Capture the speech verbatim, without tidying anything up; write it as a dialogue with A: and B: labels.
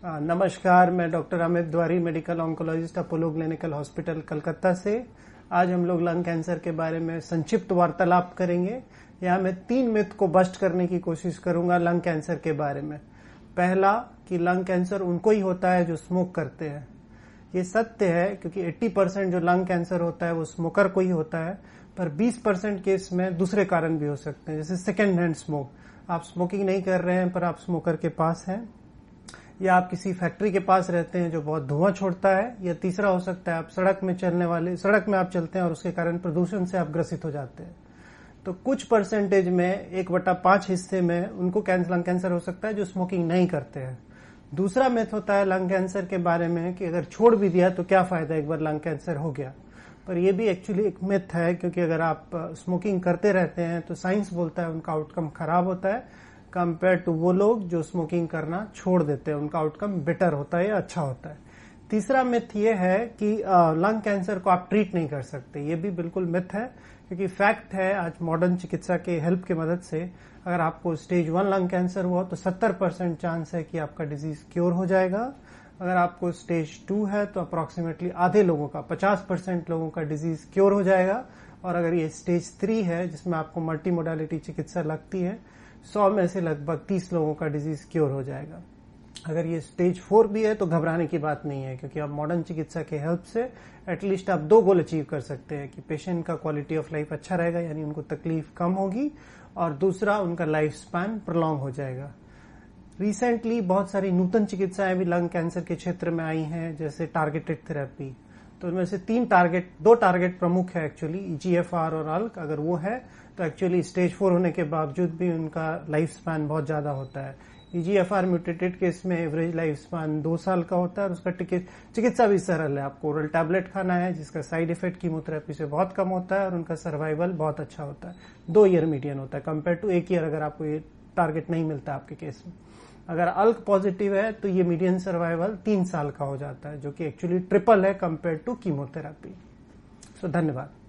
A: आ, नमस्कार, मैं doctor Amit Dwari, medical oncologist, Apollo clinical hospital Calcutta से। आज हम लोग लंग कैंसर के बारे में संक्षिप्त वार्तालाप करेंगे। यहाँ मैं तीन मिथ को बस्ट करने की कोशिश करूंगा लंग कैंसर के बारे में। पहला कि लंग कैंसर उनको ही होता है जो स्मोक करते हैं। ये सत्य है क्योंकि अस्सी परसेंट जो लंग कैंसर होता है वो स्मोकर को ही होता है, पर बीस परसेंट केस में दूसरे कारण भी हो सकते हैं, जैसे सेकेंड हैंड स्मोक। आप स्मोकिंग नहीं कर रहे हैं पर आप स्मोकर के पास हैं, या आप किसी फैक्ट्री के पास रहते हैं जो बहुत धुआं छोड़ता है, या तीसरा हो सकता है आप सड़क में चलने वाले सड़क में आप चलते हैं और उसके कारण प्रदूषण से आप ग्रसित हो जाते हैं। तो कुछ परसेंटेज में एक बटा पांच हिस्से में उनको लंग कैंसर हो सकता है जो स्मोकिंग नहीं करते हैं। दूसरा मिथ होता है लंग कैंसर के बारे में कि अगर छोड़ भी दिया तो क्या फायदा, एक बार लंग कैंसर हो गया। पर यह भी एक्चुअली एक मिथ है, क्योंकि अगर आप स्मोकिंग करते रहते हैं तो साइंस बोलता है उनका आउटकम खराब होता है कंपेयर टू वो लोग जो स्मोकिंग करना छोड़ देते हैं, उनका आउटकम बेटर होता है या अच्छा होता है। तीसरा मिथ ये है कि लंग कैंसर को आप ट्रीट नहीं कर सकते। ये भी बिल्कुल मिथ है, क्योंकि फैक्ट है आज मॉडर्न चिकित्सा के हेल्प की मदद से अगर आपको स्टेज वन लंग कैंसर हुआ तो सत्तर परसेंट चांस है कि आपका डिजीज क्योर हो जाएगा। अगर आपको स्टेज टू है तो अप्रोक्सीमेटली आधे लोगों का, पचास परसेंट लोगों का डिजीज क्योर हो जाएगा। और अगर ये स्टेज थ्री है जिसमें आपको मल्टी मोडालिटी चिकित्सा लगती है, सौ में से लगभग तीस लोगों का डिजीज क्योर हो जाएगा। अगर ये स्टेज फोर भी है तो घबराने की बात नहीं है, क्योंकि आप मॉडर्न चिकित्सा के हेल्प से एटलीस्ट आप दो गोल अचीव कर सकते हैं कि पेशेंट का क्वालिटी ऑफ लाइफ अच्छा रहेगा, यानी उनको तकलीफ कम होगी, और दूसरा उनका लाइफ स्पैन प्रोलॉन्ग हो जाएगा। रिसेंटली बहुत सारी नूतन चिकित्साएं भी लंग कैंसर के क्षेत्र में आई हैं, जैसे टारगेटेड थेरेपी। तो इनमें से तीन टारगेट दो टारगेट प्रमुख है एक्चुअली, ईजीएफआर और अल्क। अगर वो है तो एक्चुअली स्टेज फोर होने के बावजूद भी उनका लाइफ स्पैन बहुत ज्यादा होता है। ईजीएफआर म्यूटेटेड केस में एवरेज लाइफ स्पैन दो साल का होता है, और उसका चिकित्सा भी सरल है। आपको ओरल टैबलेट खाना है जिसका साइड इफेक्ट कीमोथेरेपी से बहुत कम होता है, और उनका सर्वाइवल बहुत अच्छा होता है। दो ईयर मीडियन होता है कंपेयर टू एक ईयर अगर आपको ये टारगेट नहीं मिलता आपके केस में। अगर अल्क पॉजिटिव है तो ये मीडियन सर्वाइवल तीन साल का हो जाता है, जो कि एक्चुअली ट्रिपल है कंपेयर टू कीमोथेरेपी। सो धन्यवाद।